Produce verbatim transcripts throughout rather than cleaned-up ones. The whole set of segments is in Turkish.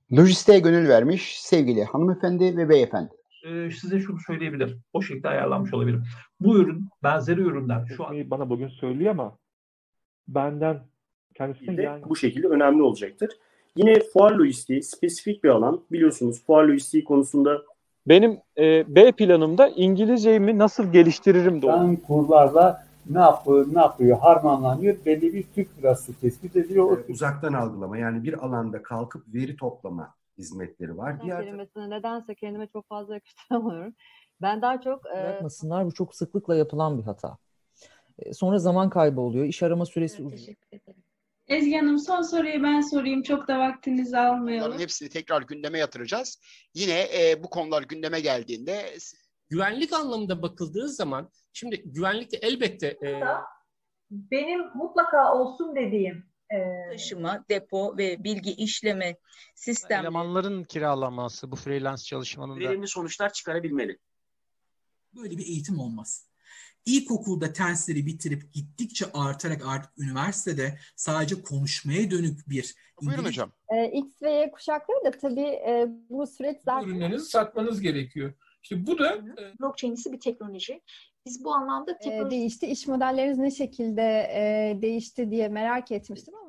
Lojistiğe gönül vermiş sevgili hanımefendi ve beyefendi. Ee, size şunu söyleyebilirim. O şekilde ayarlanmış olabilirim. Bu ürün, benzeri ürünler şu an bana bugün söylüyor ama benden kendisine yani bu şekilde önemli olacaktır. Yine fuar lojistiği spesifik bir alan. Biliyorsunuz fuar lojistiği konusunda benim e, B planımda İngilizceyi nasıl geliştiririm de Ben kurlarla ne yapıyor, ne yapıyor, harmanlanıyor, belli bir Türk lirası tespit ediyor. Ee, uzaktan algılama, yani bir alanda kalkıp veri toplama hizmetleri var. Diğer kelimesini nedense kendime çok fazla yakıştıramıyorum. Ben daha çok... Bırakmasınlar, e... bu çok sıklıkla yapılan bir hata. E, sonra zaman kaybı oluyor, iş arama süresi evet, uzuyor. Ezgi Hanım, son soruyu ben sorayım. Çok da vaktinizi almayalım. Bunların hepsini tekrar gündeme yatıracağız. Yine e, bu konular gündeme geldiğinde... Güvenlik anlamında bakıldığı zaman, şimdi güvenlikte elbette... E... Benim mutlaka olsun dediğim e... taşıma, depo ve bilgi işleme sistemleri... Elemanların kiralaması, bu freelance çalışmanın da... Verimli sonuçlar çıkarabilmeli. Böyle bir eğitim olmaz. İlkokulda tensleri bitirip gittikçe artarak artık üniversitede sadece konuşmaya dönük bir... Buyurun İngiliz... hocam. E, X ve Y kuşakları da tabii e, bu süreç zaten... Ürünlerinizi satmanız gerekiyor. İşte bu da... Blockchain'isi bir teknoloji. Biz bu anlamda teknoloji... E, değişti. İş modelleriniz ne şekilde e, değişti diye merak etmiştim ama...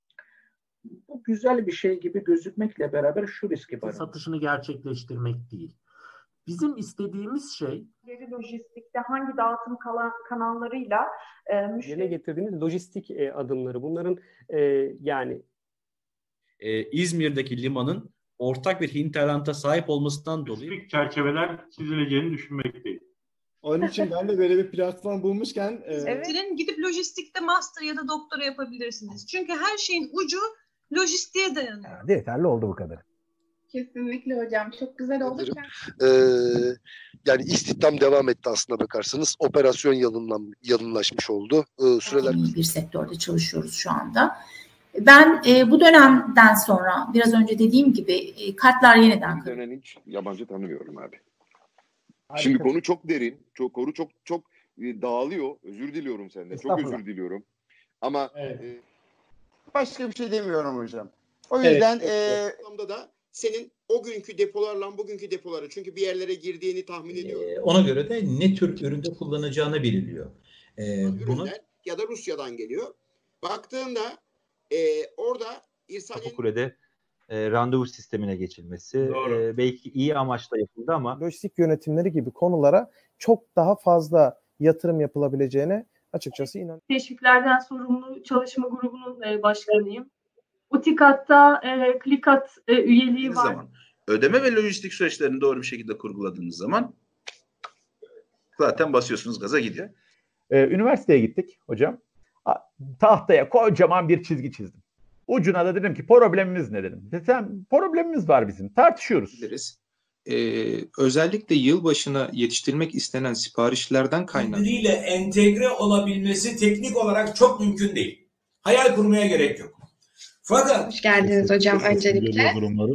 Bu güzel bir şey gibi gözükmekle beraber şu riski var. Satışını gerçekleştirmek değil. Bizim istediğimiz şey... Lojistikte hangi dağıtım kanallarıyla... E, müşteri... Yerine getirdiğimiz lojistik e, adımları. Bunların e, yani... E, İzmir'deki limanın ortak bir hinterlanda sahip olmasından dolayı... Spesifik çerçeveler çizileceğini düşünmekteyim. Onun için ben de böyle bir platform bulmuşken... E... Evet. Gidip lojistikte master ya da doktora yapabilirsiniz. Çünkü her şeyin ucu lojistiğe dayanıyor. Yani yeterli oldu bu kadar. Kesinlikle hocam. Çok güzel oldu. Ee, yani istihdam devam etti aslına bakarsanız. Operasyon yalınlan, yalınlaşmış oldu. Ee, süreler... Bir sektörde çalışıyoruz şu anda. Ben e, bu dönemden sonra biraz önce dediğim gibi e, kartlar yeniden... Bir dönem hiç yabancı tanımıyorum abi. Harika. Şimdi konu çok derin. Çok, konu çok çok dağılıyor. Özür diliyorum senden. Çok özür diliyorum. Ama... Evet. E, başka bir şey demiyorum hocam. O yüzden... Evet. E, da senin o günkü depolarla bugünkü depoları, çünkü bir yerlere girdiğini tahmin ediyorum. Ee, ona göre de ne tür üründe kullanacağını belirliyor. Ee, bunu... Ya da Rusya'dan geliyor. Baktığında e, orada Tapu Kule'de e, randevu sistemine geçilmesi e, belki iyi amaçla yapıldı ama lojistik yönetimleri gibi konulara çok daha fazla yatırım yapılabileceğine açıkçası inanıyorum. Teşviklerden sorumlu çalışma grubunun e, başkanıyım. Utikat'ta e, Klikat e, üyeliği var. Zaman, ödeme ve lojistik süreçlerini doğru bir şekilde kurguladığınız zaman zaten basıyorsunuz, gaza gidiyor. Ee, üniversiteye gittik hocam. Tahtaya kocaman bir çizgi çizdim. Ucuna da dedim ki problemimiz ne dedim. Sen problemimiz var bizim. Tartışıyoruz. Biliriz. Ee, özellikle yılbaşına yetiştirmek istenen siparişlerden kaynaklı. Birbiriyle entegre olabilmesi teknik olarak çok mümkün değil. Hayal kurmaya gerek yok. Fakat... Hoş geldiniz hocam öncelikle.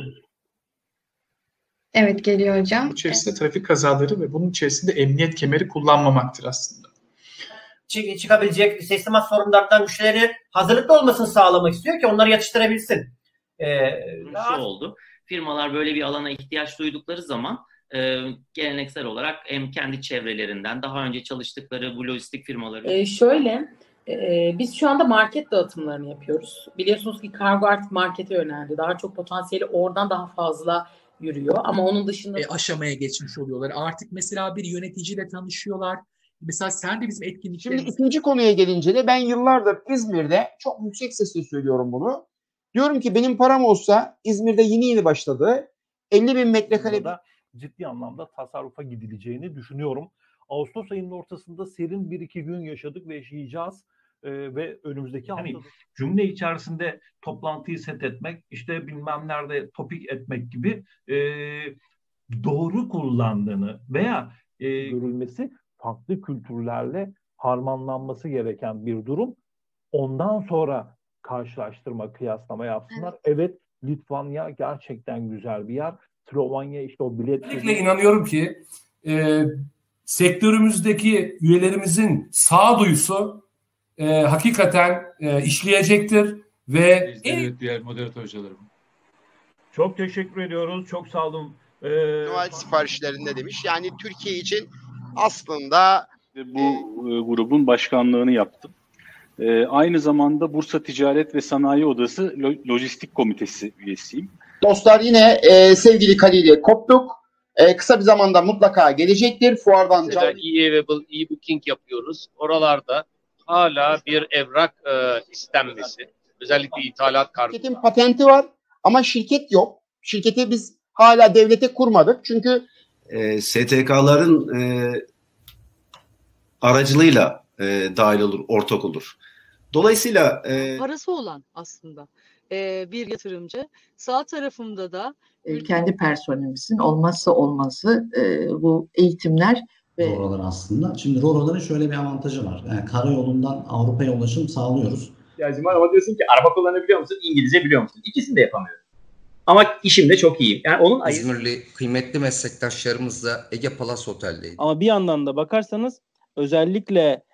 Evet, geliyor hocam. Bu içerisinde evet. Trafik kazaları ve bunun içerisinde emniyet kemeri kullanmamaktır aslında. Çık- çıkabilecek teslimat sorunlarından müşterilerin hazırlıklı olmasını sağlamak istiyor ki onları yatıştırabilsin. Ee, Şu oldu. Firmalar böyle bir alana ihtiyaç duydukları zaman e, geleneksel olarak hem kendi çevrelerinden daha önce çalıştıkları bu lojistik firmaları... Ee, şöyle, e, biz şu anda market dağıtımlarını yapıyoruz. Biliyorsunuz ki kargo artık markete yöneldi. Daha çok potansiyeli oradan daha fazla yürüyor. Ama onun dışında... E, aşamaya geçmiş oluyorlar. Artık mesela bir yöneticiyle tanışıyorlar. Mesela sen de bizim etkinliklerimiz... Şimdi ikinci konuya gelince de ben yıllardır İzmir'de çok yüksek sesle söylüyorum bunu. Diyorum ki benim param olsa İzmir'de yeni yeni başladı. elli bin metrekare... Ciddi anlamda tasarrufa gidileceğini düşünüyorum. Ağustos ayının ortasında serin bir iki gün yaşadık ve yaşayacağız. Ee, ve önümüzdeki hani haftada... cümle içerisinde toplantıyı set etmek, işte bilmem nerede topik etmek gibi e, doğru kullandığını veya e, görülmesi farklı kültürlerle harmanlanması gereken bir durum. Ondan sonra karşılaştırma, kıyaslama yapsınlar. Evet, evet, Litvanya gerçekten güzel bir yer. Slovanya işte o bilet... Kesinlikle inanıyorum ki e, sektörümüzdeki üyelerimizin sağduyusu e, hakikaten e, işleyecektir ve... Evet, diğer moderatör hocalarım. Çok teşekkür ediyoruz. Çok sağ olun. Ee, Noel siparişlerinde demiş. Yani Türkiye için aslında bu e, grubun başkanlığını yaptım. E, aynı zamanda Bursa Ticaret ve Sanayi Odası Lo- Lojistik Komitesi üyesiyim. Dostlar yine e, sevgili Kali ile koptuk. E, kısa bir zamanda mutlaka gelecektir. Fuardan Mesela e-available, e-booking yapıyoruz. Oralarda hala bir evrak e, istenmesi. Özellikle ithalat kargo. Şirketin patenti var ama şirket yok. Şirketi biz hala devlete kurmadık. Çünkü e, S T K'ların e, aracılığıyla e, dahil olur, ortak olur. Dolayısıyla e, parası olan aslında e, bir yatırımcı. Sağ tarafımda da e, kendi personelimizin olmazsa olmazı e, bu eğitimler ve Rorolar aslında. Şimdi Roroların şöyle bir avantajı var. Yani karayolundan Avrupa'ya ulaşım sağlıyoruz. Ya Zimal ama diyorsun ki araba kullanabiliyor musun? İngilizce biliyor musun? İkisini de yapamıyorum. Ama işimde çok iyiyim. Yani onun İzmirli kıymetli meslektaşlarımızla Ege Palas Otel'deydi. Ama bir yandan da bakarsanız özellikle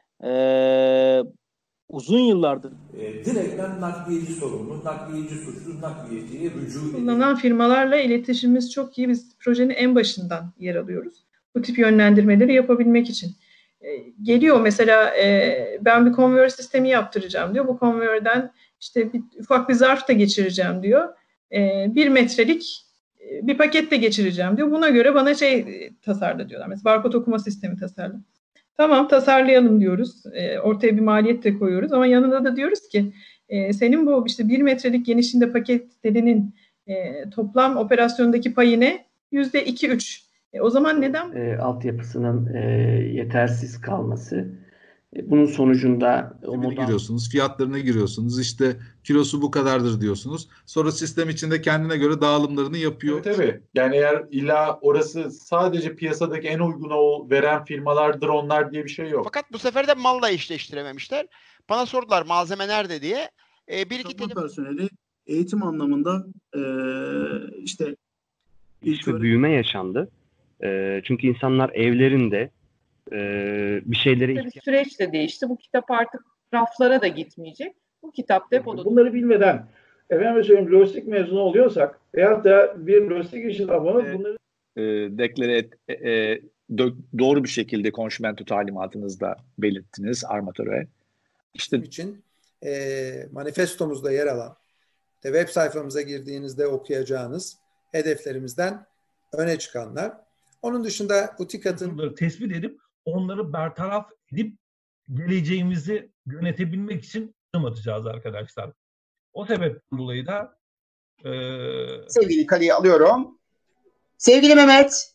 ee, uzun yıllardır E, direktmen nakliyeci sorumlu, nakliyeci suçsuz, nakliyeciye rücu Kullanan firmalarla iletişimimiz çok iyi. Biz projenin en başından yer alıyoruz. Bu tip yönlendirmeleri yapabilmek için. E, geliyor mesela e, ben bir konveyör sistemi yaptıracağım diyor. Bu konveyörden işte bir, ufak bir zarf da geçireceğim diyor. E, bir metrelik e, bir paket de geçireceğim diyor. Buna göre bana şey e, tasarla diyorlar. Mesela barkod okuma sistemi tasarla. Tamam tasarlayalım diyoruz. E, ortaya bir maliyet de koyuyoruz ama yanında da diyoruz ki e, senin bu işte bir metrelik genişliğinde paket dilinin e, toplam operasyondaki payı ne? yüzde iki üç. E, o zaman neden? E, altyapısının e, yetersiz kalması. E, bunun sonucunda model... giriyorsunuz, fiyatlarına giriyorsunuz. İşte kilosu bu kadardır diyorsunuz. Sonra sistem içinde kendine göre dağılımlarını yapıyor. Tabii tabii. Yani eğer illa orası sadece piyasadaki en uygun o veren firmalardır onlar diye bir şey yok. Fakat bu sefer de malla eşleştirememişler. Bana sordular malzeme nerede diye. Ee, bir iki tane personeli eğitim anlamında e, işte işte büyüme yaşandı. E, çünkü insanlar evlerinde e, bir şeylere ihtiyaç... Süreç de değişti. Bu kitap artık raflara da gitmeyecek. Bu kitap depoda. Bunları bilmeden efendim söyleyeyim lojistik mezunu oluyorsak veyahut da bir lojistik işi zamanı bunları e, deklare et, e, e, doğru bir şekilde konşimento talimatınızda belirttiniz armatöre. İşte için e, manifestomuzda yer alan de web sayfamıza girdiğinizde okuyacağınız hedeflerimizden öne çıkanlar. Onun dışında Utikat'ın tespit edip onları bertaraf edip geleceğimizi yönetebilmek için adım atacağız arkadaşlar. O sebepten dolayı da e... sevgili Kali'yi alıyorum. Sevgili Mehmet.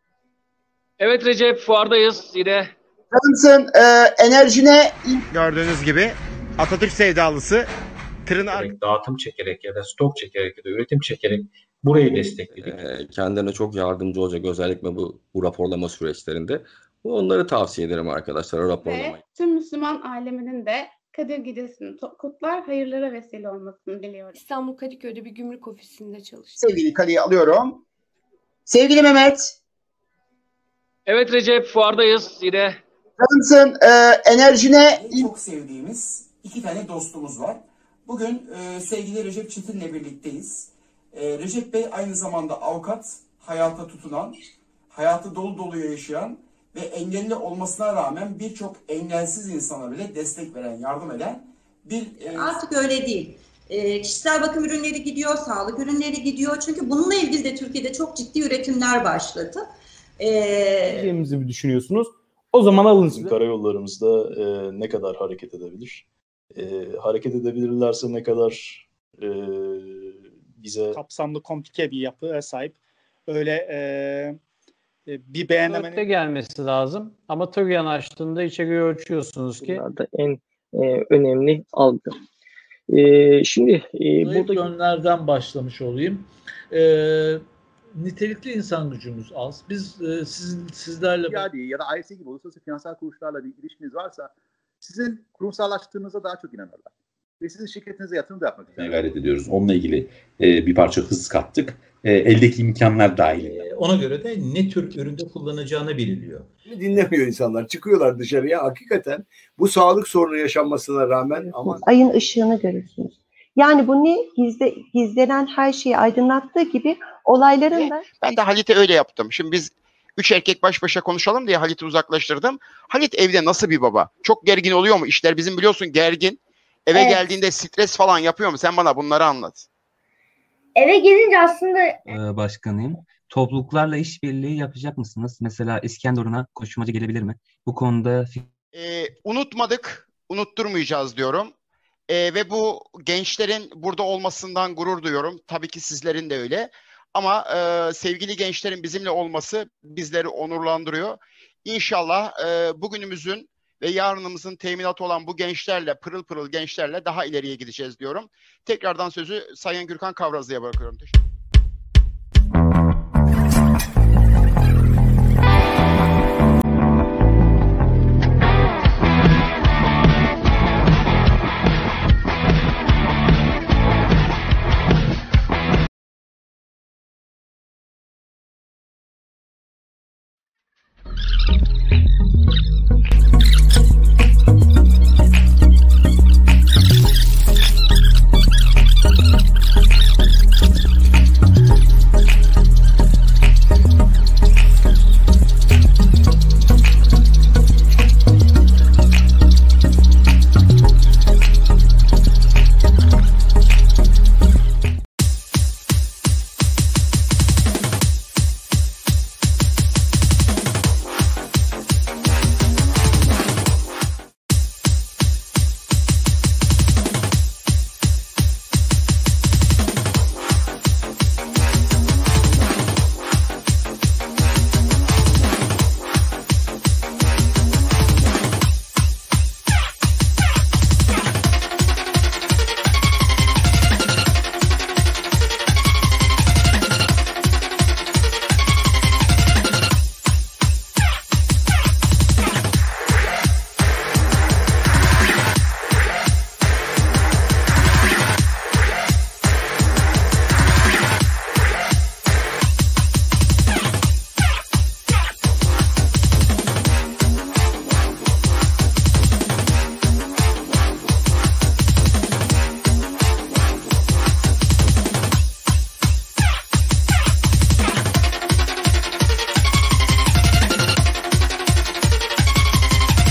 Evet Recep, fuardayız yine. Cansın e, enerjine gördüğünüz gibi Atatürk sevdalısı tırnak dağıtım çekerek ya da stok çekerek ya da üretim çekerek burayı destekledik. E, kendilerine çok yardımcı olacak özellikle bu, bu raporlama süreçlerinde. Onları tavsiye ederim arkadaşlar raporlamayı. Ve tüm Müslüman aleminin de Kadir Gecesi'ni kutlar, hayırlara vesile olmasını diliyorum. İstanbul Kadıköy'de bir gümrük ofisinde çalıştım. Sevgili Kali'yi alıyorum. Sevgili Mehmet. Evet Recep, fuardayız yine. Cansın e, enerjine çok sevdiğimiz iki tane dostumuz var. Bugün e, sevgili Recep Çetin'le birlikteyiz. E, Recep Bey aynı zamanda avukat, hayata tutunan, hayatı dolu dolu yaşayan ve engelli olmasına rağmen birçok engelsiz insana bile destek veren, yardım eden bir... E... Artık öyle değil. E, kişisel bakım ürünleri gidiyor, sağlık ürünleri gidiyor. Çünkü bununla ilgili de Türkiye'de çok ciddi üretimler başladı. Diyeceğimizi e... düşünüyorsunuz. O zaman alın size. Karayollarımızda e, ne kadar hareket edebilir? E, hareket edebilirlerse ne kadar e, bize... Kapsamlı, komplike bir yapıya sahip. Öyle e, bir beğenlemenin... Dörtte gelmesi lazım. Ama tır yanaştığında içeriği ölçüyorsunuz ki... Bunlar da en e, önemli algı. E, şimdi... E, burada yönlerden başlamış olayım. E, nitelikli insan gücümüz az. Biz e, sizin sizlerle... Ya, ya da I S gibi uluslararası finansal kuruluşlarla bir ilişkiniz varsa sizin kurumsallaştığınıza daha çok inanırlar. Ve sizin şirketinize yatırım da yapmak için gayret ediyoruz. Onunla ilgili e, bir parça hız kattık. E, eldeki imkanlar dahilinde. E, ona göre de ne tür üründe kullanacağını biliniyor. Dinlemiyor insanlar. Çıkıyorlar dışarıya. Hakikaten bu sağlık sorunu yaşanmasına rağmen ama... Ayın ışığını görürsünüz. Yani bu ne? Gizle, gizlenen her şeyi aydınlattığı gibi olayların da... Ben de Halit'e öyle yaptım. Şimdi biz üç erkek baş başa konuşalım diye Halit'i uzaklaştırdım. Halit evde nasıl bir baba? Çok gergin oluyor mu? İşler bizim biliyorsun gergin. Eve Evet. geldiğinde stres falan yapıyor mu? Sen bana bunları anlat. Eve gelince aslında Ee, başkanıyım. Topluluklarla işbirliği yapacak mısınız? Mesela İskenderun'a koşmacı gelebilir mi? Bu konuda Ee, unutmadık, unutturmayacağız diyorum. Ee, ve bu gençlerin burada olmasından gurur duyuyorum. Tabii ki sizlerin de öyle. Ama e, sevgili gençlerin bizimle olması bizleri onurlandırıyor. İnşallah e, bugünümüzün ve yarınımızın teminatı olan bu gençlerle, pırıl pırıl gençlerle daha ileriye gideceğiz diyorum. Tekrardan sözü Sayın Gürkan Kavrazlı'ya bırakıyorum. Teşekkür ederim.